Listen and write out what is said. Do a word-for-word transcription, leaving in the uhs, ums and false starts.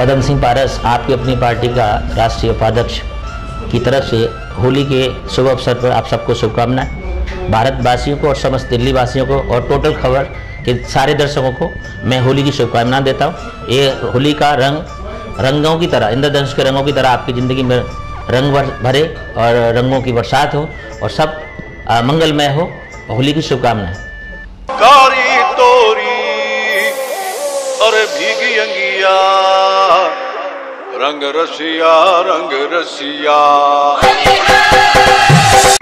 कदम सिंह पारस, आपकी अपनी पार्टी का राष्ट्रीय उपाध्यक्ष की तरफ से होली के शुभ अवसर पर आप सबको शुभकामनाएं। भारतवासियों को और समस्त दिल्ली वासियों को और टोटल खबर के सारे दर्शकों को मैं होली की शुभकामनाएं देता हूँ। ये होली का रंग रंगों की तरह, इंद्रधनुष के रंगों की तरह आपकी ज़िंदगी में रंग भरे और रंगों की बरसात हो और सब मंगलमय हो। होली की शुभकामनाएं। कारी तोरी और भीगी अंगिया, रंग रसिया रंग रसिया।